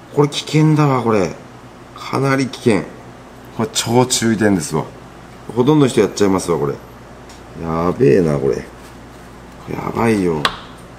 これ危険だわ。これかなり危険。これ超注意点ですわ。ほとんどの人やっちゃいますわ。これやべえな。これやばいよ。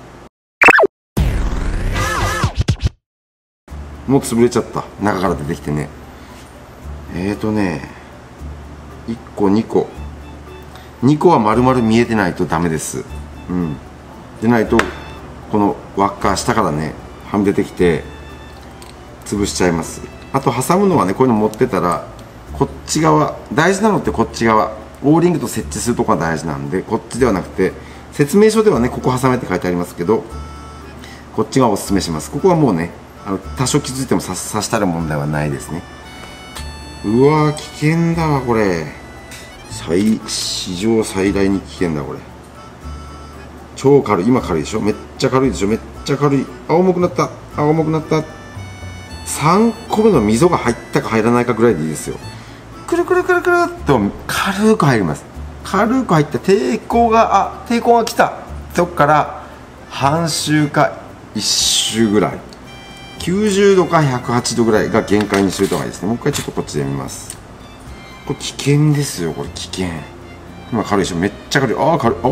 もう潰れちゃった。中から出てきてね。1個2個2個は丸々見えてないとダメです。でないとこの輪っか下からねはみ出てきて潰しちゃいます。あと挟むのはね、こういうの持ってたらこっち側、大事なのってこっち側、オーリングと設置するところが大事なんで、こっちではなくて、説明書ではねここ挟めって書いてありますけど、こっちがおすすめします。ここはもうね多少気づいても刺したら問題はないですね。うわー危険だわ。これ史上最大に危険だ。これ超軽い。今軽いでしょ。めっちゃ軽いでしょ。めっちゃ軽い。重くなった。重くなった。3個目の溝が入ったか入らないかぐらいでいいですよ。くるくるくるくるっと軽く入ります。軽く入って抵抗が来たそこから半周か1周ぐらい、90度か108度ぐらいが限界にするとがいいですね。もう一回ちょっとこっちで見ます。これ危険ですよ。これ危険。今軽いでしょ。めっちゃ軽い。軽い。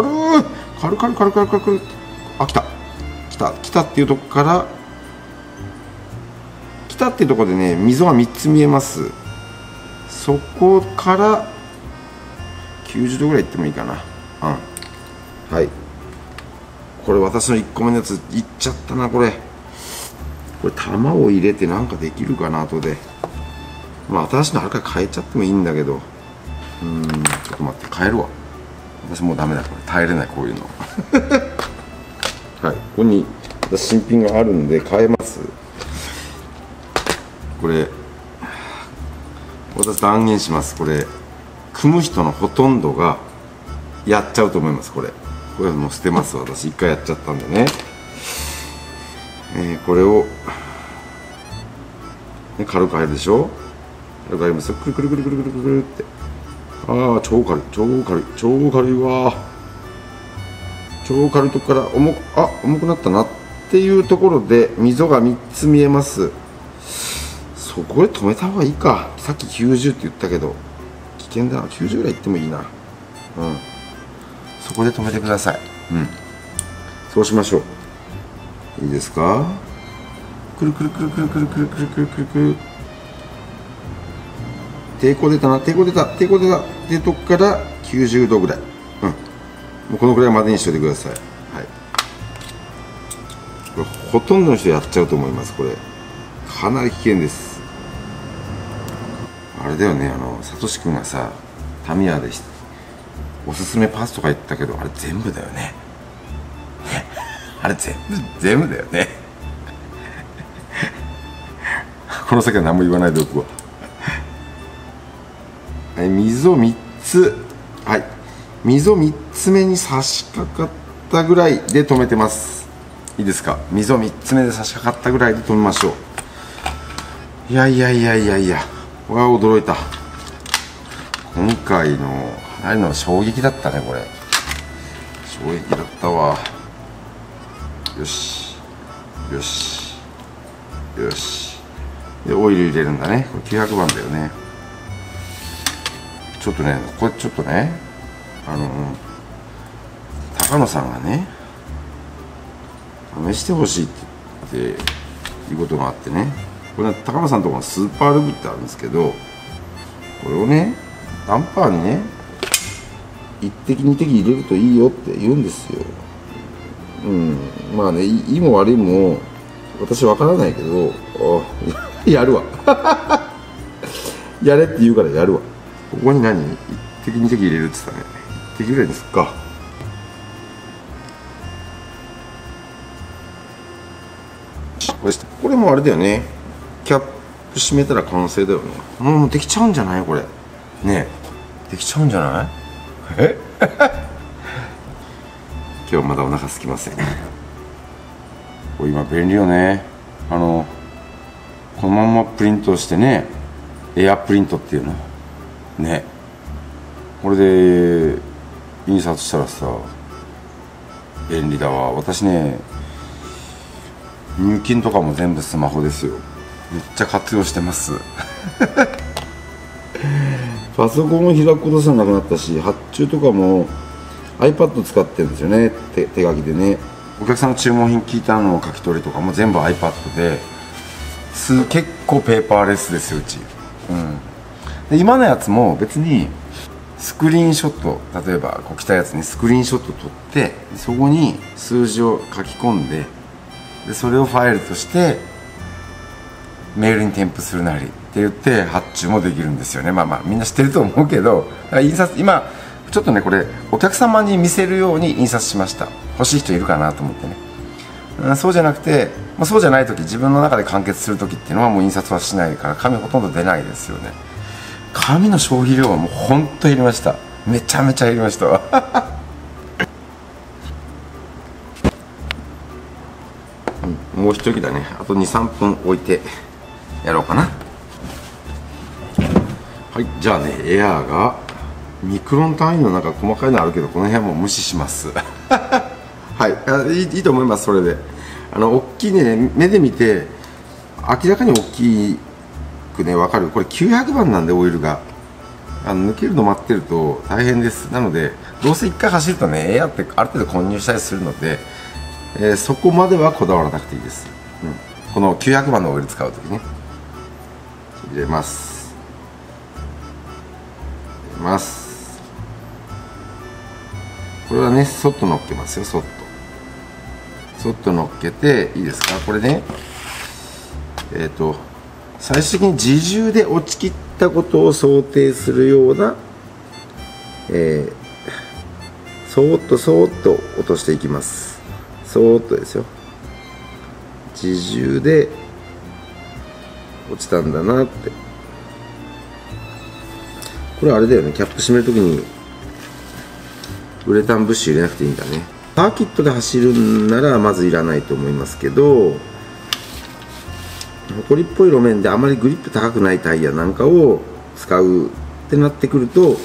来たっていうとこからでね、溝が3つ見えます。そこから90度ぐらいいってもいいかな。はい。これ私の1個目のやついっちゃったな。これ玉を入れてなんかできるかな。後で新しいのあるから変えちゃってもいいんだけど、ちょっと待って、変えるわ。私もうダメだ。これ耐えれない、こういうのはい、ここに新品があるんで変えます。これ私断言します。これ組む人のほとんどがやっちゃうと思います。これはもう捨てます。私1回やっちゃったんでね。これを、軽く入るでしょ。軽く入りますよ。くるくるくるくるくるくるって。超軽いわ。超軽いとこから重くなったなっていうところで溝が3つ見えます。そこで止めた方がいいか。さっき90って言ったけど危険だな。90ぐらいいってもいいな。そこで止めてください。そうしましょう。いいですか。くるくるくるくるくるくるくるくるくるくる。抵抗出たっていうとこから90度ぐらい。もうこのぐらいまでにしておいてください。これほとんどの人やっちゃうと思います。これかなり危険です。あれだよね、サトシ君がさタミヤでおすすめパーツとか言ったけど、あれ全部だよねあれ全部だよねこの先は何も言わないでおくわ。溝3つ、溝3つ目に差し掛かったぐらいで止めてます。いいですか。溝3つ目で差し掛かったぐらいで止めましょう。いや、これは驚いた。今回のあれの衝撃だったね。これ衝撃だったわ。よしでオイル入れるんだね。これ900番だよね。ちょっとね、高野さんがね試してほしいっていうことがあってね。これ高野さんのところのスーパールブってあるんですけど、これをねダンパーにね1滴2滴入れるといいよって言うんですよ。まあね、いいも悪いも私わからないけどやるわやれって言うからやるわ。ここに1滴2滴入れるって言ったね。1滴ぐらいですか。これもあれだよね。キャップ閉めたら完成だよね。もうできちゃうんじゃないこれ。ねえ、できちゃうんじゃない。今日はまだお腹空きません。これ今便利よね。このままプリントしてね、エアプリントっていうのね。これで印刷したらさ便利だわ。私ね入金とかも全部スマホですよ。めっちゃ活用してますパソコンを開くことさなくなったし、発注とかも iPad 使ってるんですよね、手書きでね。お客さんの注文品聞いたのを書き取りとかも全部 iPad で、結構ペーパーレスですようち。で今のやつも別にスクリーンショット、例えばこう来たやつにスクリーンショット撮って、そこに数字を書き込んで、それをファイルとしてメールに添付するなりって言って発注もできるんですよね。まあみんな知ってると思うけど、印刷今ちょっとね、これお客様に見せるように印刷しました。欲しい人いるかなと思ってね。そうじゃなくて、そうじゃない時、自分の中で完結する時っていうのはもう印刷はしないから、紙ほとんど出ないですよね。紙の消費量はもうほんと減りました。めちゃめちゃ減りましたもう一息だね。あと 2,3 分置いてやろうかな。はい、じゃあね、エアーがミクロン単位のなんか細かいのあるけど、この辺はもう無視しますはい、いいと思います。それで大きいね、目で見て明らかに大きくね分かる。これ900番なんで、オイルが抜けるの待ってると大変です。なのでどうせ1回走るとね、エアってある程度混入したりするので、そこまではこだわらなくていいです。この900番のオイル使うときね、入れます。これはね、そっと乗っけますよ。そっと乗っけていいですか。これね、最終的に自重で落ちきったことを想定するような、そーっと落としていきます。そーっとですよ。自重で落ちたんだなって。これあれだよね、キャップ閉めるときにウレタンブッシュ入れなくていいんだね。サーキットで走るんならまずいらないと思いますけど、埃っぽい路面であまりグリップ高くないタイヤなんかを使うってなってくると、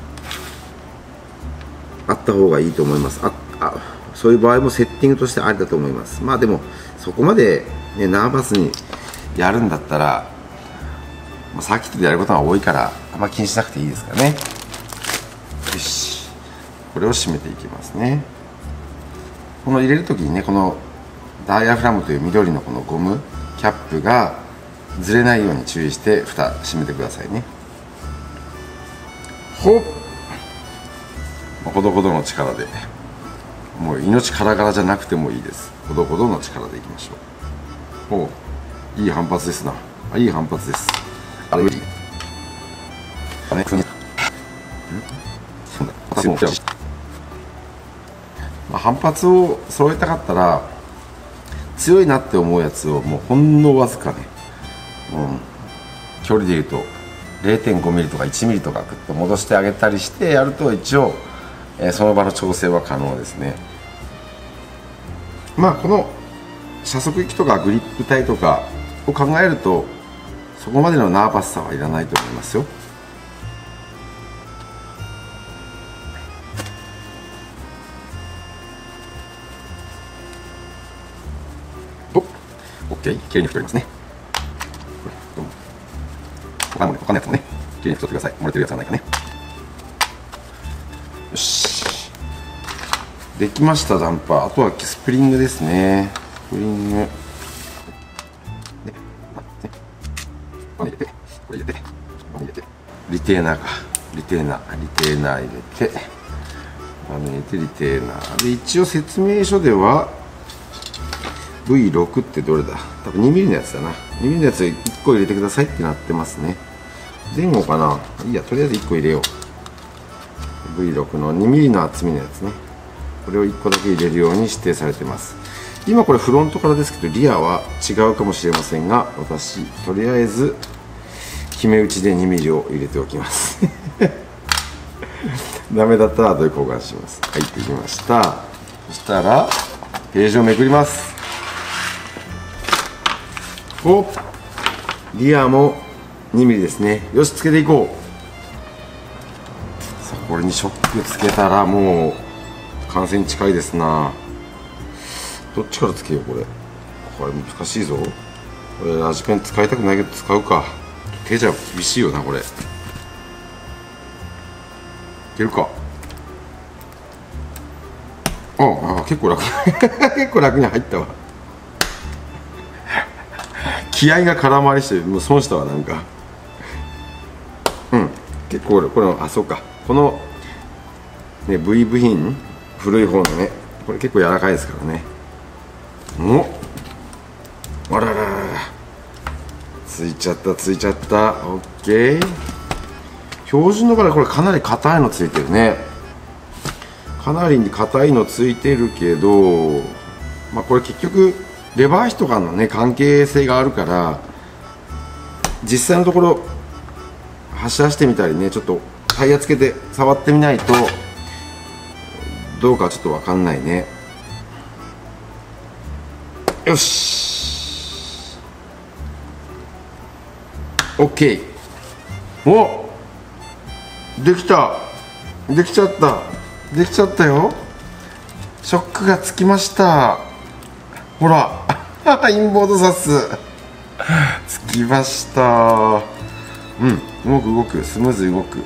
あった方がいいと思います。そういう場合もセッティングとしてありだと思います。でもそこまで、ね、ナーバスにやるんだったら、サーキットでやることが多いからあんま気にしなくていいですからね。よし、これを締めていきますね。この入れる時にね、このダイヤフラムという緑のこのゴムキャップがずれないように注意して蓋閉めてくださいね。ほどほどの力で、もう命からがらじゃなくてもいいです。ほどほどの力でいきましょう。いい反発ですな。いい反発です。反発を揃えたかったら、強いなって思うやつをもうほんのわずかね、距離でいうと 0.5 ミリとか1ミリとかグッと戻してあげたりしてやると、一応、その場の調整は可能ですね。この車速域とかグリップ帯とかを考えると、そこまでのナーバスさはいらないと思いますよ。OK、きれいに拭き取りますね。他のやつもね、きれいに拭き取ってください。漏れてるやつはないかね。よし、できました。ダンパー。あとはスプリングですね。スプリングこれ入れてリテーナーリテーナー入れて、リテーナーで、一応説明書では V6 ってどれだ、多分 2mm のやつだな。 2mm のやつ1個入れてくださいってなってますね。前後かな、いいや、とりあえず1個入れよう。 V6 の 2mm の厚みのやつね、これを1個だけ入れるように指定されてます。今これフロントからですけど、リアは違うかもしれませんが、私とりあえず決め打ちで 2mm を入れておきますダメだったら後で交換します。はい、できました。そしたらページをめくります。リアも 2mm ですね。よし、つけていこう。さあ、これにショックつけたらもう完成に近いですな。どっちからつけよう。これこれ難しいぞ。これラジペン使いたくないけど使うか。手じゃ厳しいよなこれ。いけるか。あ、結構楽結構楽に入ったわ。気合が空回りしてもう損したわなんか。結構これそうか、このね V 部品古い方のね、これ結構柔らかいですからね。あらららら、ついちゃった。オッケー。標準の場合これかなり硬いのついてるね。かなり硬いのついてるけど、これ結局レバー比とかのね関係性があるから、実際のところ走らせてみたりね、ちょっとタイヤつけて触ってみないとどうかちょっと分かんないね。よし OK。 お、できちゃったよ。ショックがつきました。ほらインボードサスつきました。動くスムーズに動く。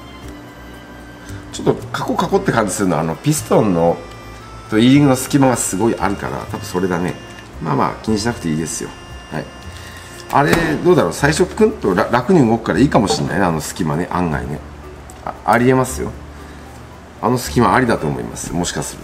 ちょっとカコって感じするのはピストンのとイーリングの隙間がすごいあるから、多分それだね。気にしなくていいですよ。はい、あれどうだろう、最初クンと楽に動くからいいかもしれないね、あの隙間ね。案外ね、ありえますよ。あの隙間ありだと思います、もしかする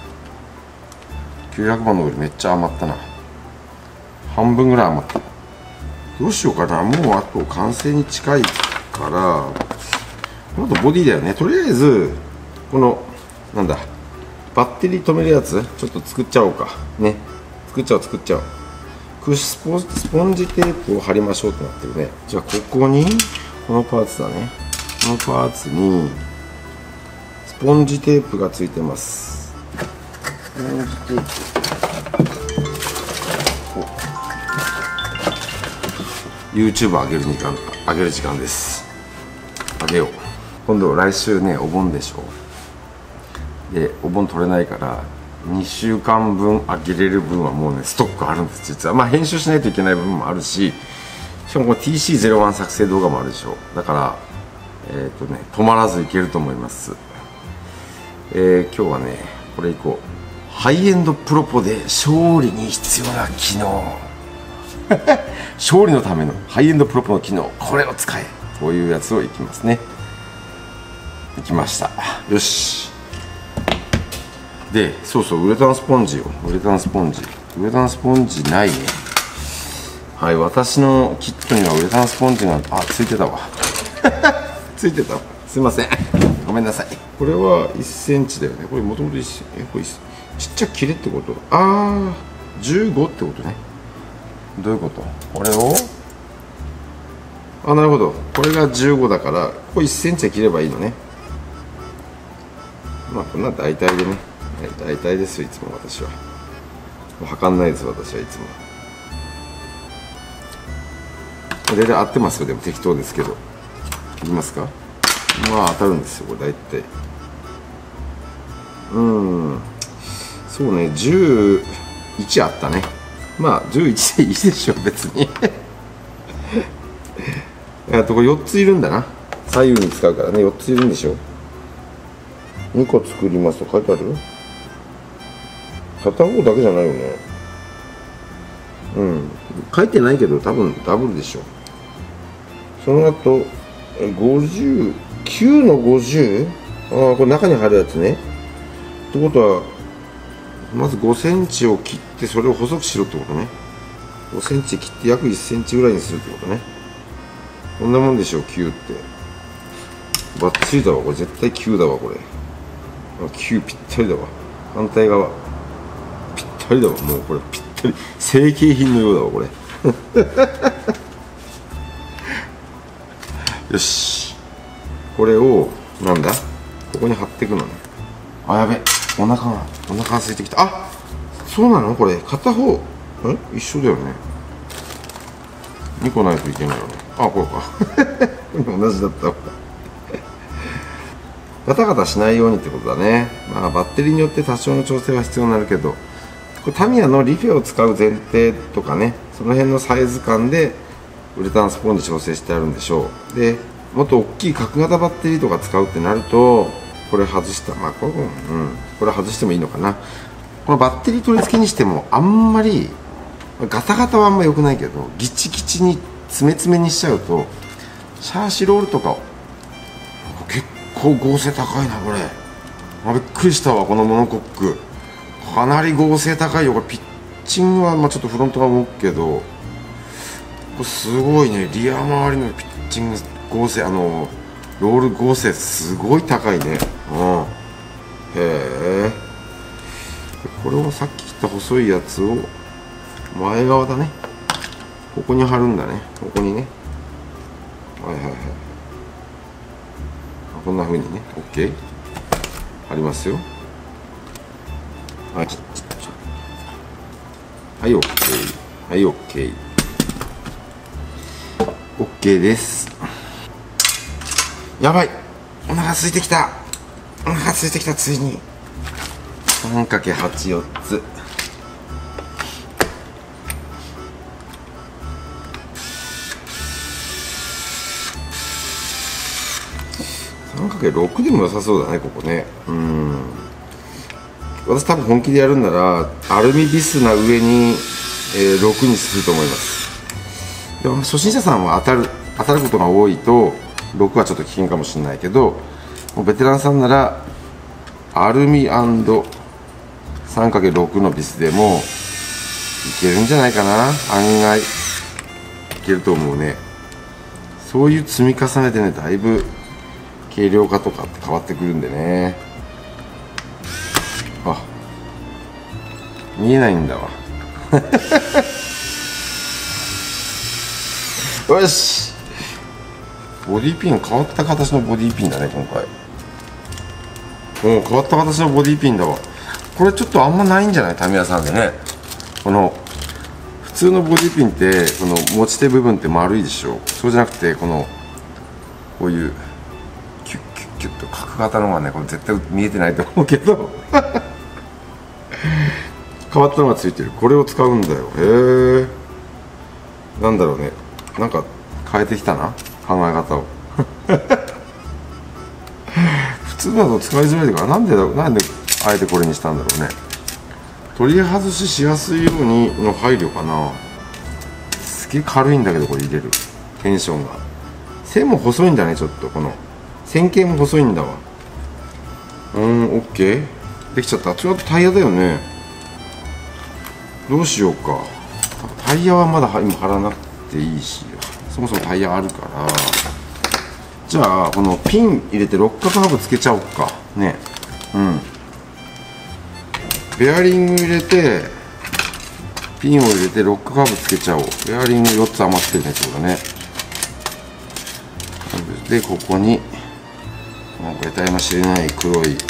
と。900番のオイルめっちゃ余ったな。半分ぐらい余った。どうしようかな。もうあと完成に近いから、あとボディだよね。とりあえずこのバッテリー止めるやつちょっと作っちゃおうかね。作っちゃおう。クッシュスポンジテープを貼りましょうってなってるね。じゃあここにこのパーツだね。このパーツにスポンジテープがついてます。スポンジテープ、YouTube 上げる時間です。上げよう。今度来週ねお盆でしょ。でお盆取れないから2週間分上げれる分はもうねストックあるんです実は。編集しないといけない部分もあるし、しかもこの TC01 作成動画もあるでしょ。だから止まらずいけると思います。今日はねこれいこう。ハイエンドプロポで勝利に必要な機能勝利のためのハイエンドプロポの機能、これを使えというやつをいきますね。いきました。よし。でウレタンスポンジないね。はい、私のキットにはウレタンスポンジがついてたわついてたわ、すいませんごめんなさい。これは1センチだよね。これもともと1センチ、これちっちゃい切れってこと。15ってことね。どういうこと。これをなるほど、これが15だからここ1センチで切ればいいのね。こんな大体でね、大体ですよ。いつも私は測んないです。私はいつも大体合ってますよ。でも適当ですけど。切りますか。当たるんですよこれ大体。そうね、11あったね。11でいいでしょ別にこれ4ついるんだな。左右に使うからね、4ついるんでしょ。2個作りますと書いてある。片方だけじゃないよね。書いてないけど多分ダブルでしょ。その後59の50、これ中に貼るやつね。ってことはまず5センチを切ってそれを細くしろってことね。5センチ切って約1センチぐらいにするってことね。こんなもんでしょ9って。バッチリだわこれ。絶対9だわこれ。9ぴったりだわ。反対側ぴったりだわ。もうこれぴったり成形品のようだわこれよし、これをここに貼っていくのね。やべ、お腹が空いてきた。そうなの。これ片方一緒だよね。2個ないといけないよね。これか同じだったわガタガタしないようにってことだね。バッテリーによって多少の調整は必要になるけど、 これタミヤのリフェを使う前提とかね、その辺のサイズ感でウレタンスポーンで調整してあるんでしょう。でもっと大きい角型バッテリーとか使うってなると、これ外した、まあこれ外してもいいのかな。このバッテリー取り付けにしてもあんまりガタガタはあんま良くないけど、ギチギチに詰め詰めにしちゃうと、シャーシロールとか結構合成高いなこれ。びっくりしたわ、このモノコックかなり合成高いよ。これピッチングは、ちょっとフロントが動くけど、これすごいね。リア周りのピッチング合成、ロール合成すごい高いね。へえ。これをさっき切った細いやつを前側だね、ここに貼るんだね。ここにね、こんな風にね、 OK 貼りますよ。はい、OK、はい、OK、 OK です。やばい、お腹空いてきた、ついに。 3×8、4つ。3×6 でも良さそうだね、ここね。私多分本気でやるんならアルミビスな上に、6にすると思います。でも初心者さんは当たることが多いと6はちょっと危険かもしれないけど、もうベテランさんならアルミ &3×6 のビスでもいけるんじゃないかな。案外いけると思うね。そういう積み重ねでね、だいぶ軽量化とかって変わってくるんでね。あ、見えないんだわよし、ボディピン変わった形のボディピンだね今回。変わった形のボディピンだわ。これちょっとあんまないんじゃない、タミヤさんでね。この普通のボディピンってこの持ち手部分って丸いでしょ。そうじゃなくてこういうキュッキュッキュッと角型のがね、これ絶対見えてないと思うけど変わったのがついてる。これを使うんだよ。へえ。なんだろうね、なんか変えてきたな、考え方を普通だと使いづらいから、なんであえてこれにしたんだろうね。取り外ししやすいようにの配慮かな。すげえ軽いんだけど、これ入れるテンションが。線も細いんだね、ちょっとこの線形も細いんだわ。OK できちゃった。ちょっとタイヤだよね。どうしようか。タイヤはまだ今貼らなくていいし、そもそもタイヤあるから、じゃあこのピン入れて六角ハブつけちゃおうかね。ベアリング入れてピンを入れて六角ハブつけちゃおう。ベアリング4つ余ってるね、そうだね。でここになんか得体の知れない黒い、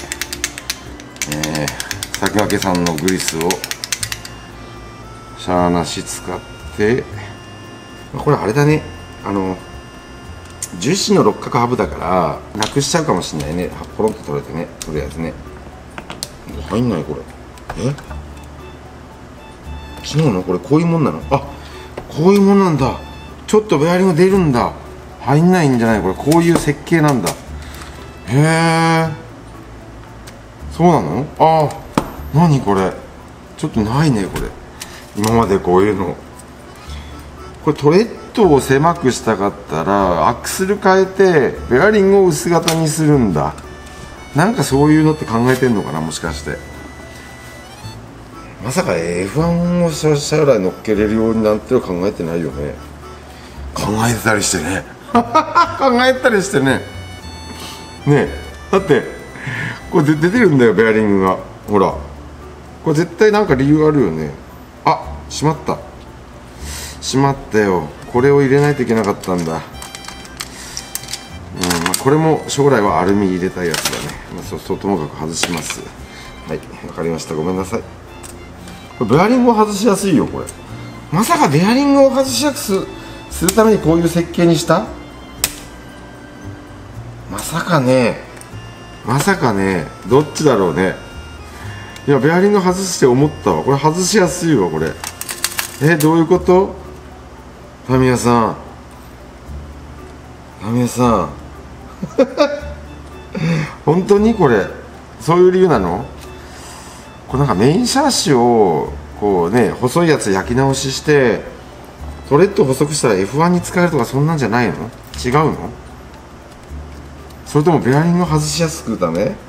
先駆けさんのグリスをシャーなし使って、これあれだね、樹脂の六角ハブだからなくしちゃうかもしれないね。ポロンと取れてね、とりあえずね。入んないこれ。違うのこれ、こういうもんなの。あ、こういうもんなんだ。ちょっとベアリング出るんだ。入んないんじゃないこれ。こういう設計なんだ。へえ、そうなの。あ、何これ、ちょっとないねこれ、今までこういうの。これトレッドを狭くしたかったらアクスル変えてベアリングを薄型にするんだ。なんかそういうのって考えてんのかな、もしかして。まさか F1 を将来乗っけれるようになんては考えてないよね。考えてたりしてね考えてたりしてね。ねえ、だってこれ出てるんだよ、ベアリングが。ほら、これ絶対なんか理由あるよね。あ、しまったよ。これを入れないといけなかったんだ。これも将来はアルミ入れたいやつだね。そうともかく外します。はい、わかりました。ごめんなさい。これベアリングを外しやすいよこれ。まさかベアリングを外しやすくするためにこういう設計にした？まさかね、どっちだろうね。 いやベアリング外して思ったわ。これ外しやすいわこれ。どういうこと？タミヤさん、タミヤさん本当にこれそういう理由なの？これなんかメインシャーシをこうね細いやつ焼き直ししてトレッド細くしたら F1 に使えるとかそんなんじゃないの？違うの？それともベアリング外しやすくダメ？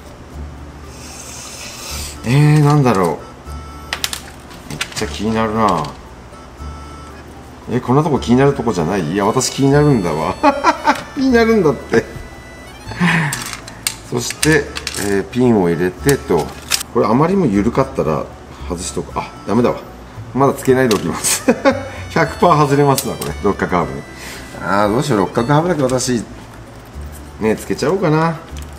なんだろう。めっちゃ気になるな。こんなとこ気になるとこじゃない？いや私気になるんだわ気になるんだってそして、ピンを入れてと、これあまりにも緩かったら外しとく。あ、ダメだわ、まだつけないでおきます100% 外れますわこれ。六角ハーブね。どうしよう、六角ハーブだけ私ねつけちゃおうかな。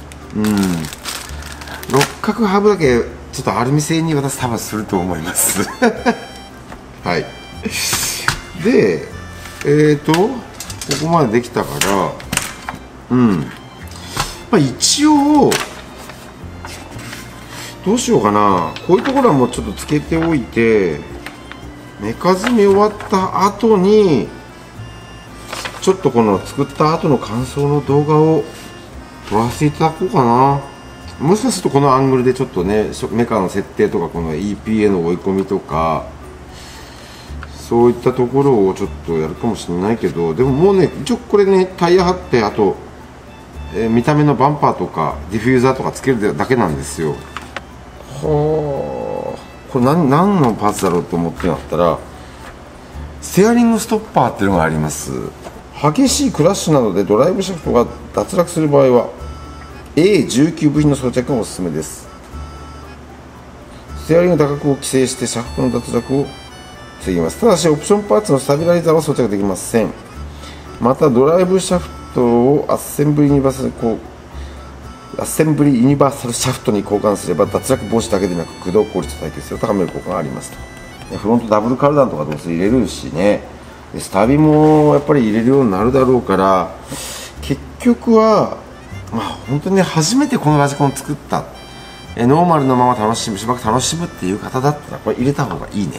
六角ハーブだけちょっとアルミ製に私多分すると思いますはいでここまでできたから一応どうしようかな。こういうところはもうちょっとつけておいて、メカ詰め終わった後にちょっとこの作った後の感想の動画を撮らせていただこうかな。もしかするとこのアングルでちょっとねメカの設定とかこの EPA の追い込みとかそういったところをちょっとやるかもしれないけど、でももうね一応これねタイヤ張って、あと、見た目のバンパーとかディフューザーとかつけるだけなんですよ。はあ、これ何のパーツだろうと思ってなったらステアリングストッパーっていうのがあります。激しいクラッシュなどでドライブシャフトが脱落する場合は A19 部品の装着がおすすめです。ステアリングの打角を規制してシャフトの脱落を防ぎます。ただしオプションパーツのスタビライザーは装着できません。またドライブシャフトをアッセンブリユニバーサルシャフトに交換すれば脱落防止だけでなく駆動効率と耐久性を高める効果がありますと。フロントダブルカルダンとかどうせ入れるしね、スタビもやっぱり入れるようになるだろうから、結局は本当にね初めてこのラジコン作ったノーマルのまましばらく楽しむっていう方だったらこれ入れた方がいいね。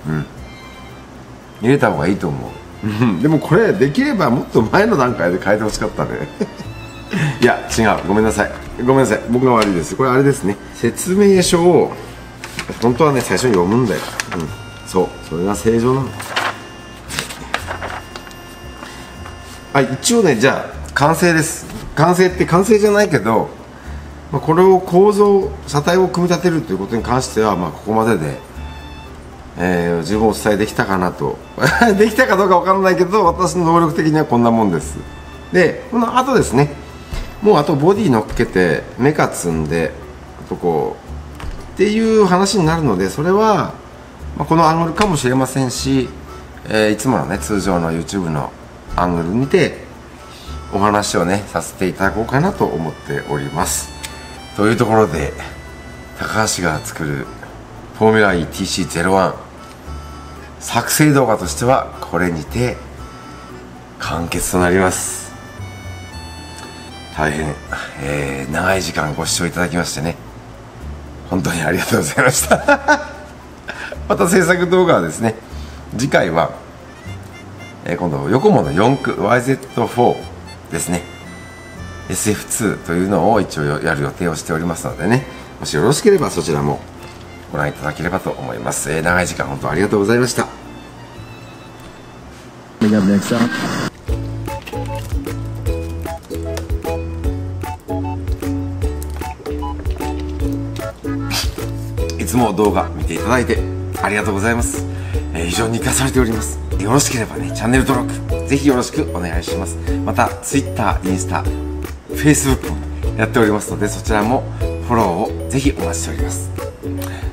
入れた方がいいと思うでもこれできればもっと前の段階で変えてほしかったねいや違う、ごめんなさい僕が悪いです。これあれですね、説明書を本当はね最初に読むんだよ。それが正常なの。一応ねじゃあ完成です。完成って完成じゃないけど、これを車体を組み立てるということに関してはここまでで十分お伝えできたかなとできたかどうか分からないけど私の能力的にはこんなもんです。でこの後ですね、もうあとボディ乗っけてメカ積んでっていう話になるので、それは、このアングルかもしれませんし、いつものね通常の YouTube のアングルにてお話をねさせていただこうかなと思っております。というところで高橋が作るフォーミュラ ETC01 作成動画としてはこれにて完結となります。大変、長い時間ご視聴いただきましてね本当にありがとうございましたまた制作動画はですね次回は、今度ヨコモの4駆 YZ4 ですね SF2 というのを一応やる予定をしておりますのでね、もしよろしければそちらもご覧いただければと思います。長い時間本当ありがとうございました。いつも動画見ていただいてありがとうございます。非常に生かされております。よろしければねチャンネル登録ぜひよろしくお願いします。また Twitter、インスタ、Facebook もやっておりますので、そちらもフォローをぜひお待ちしております。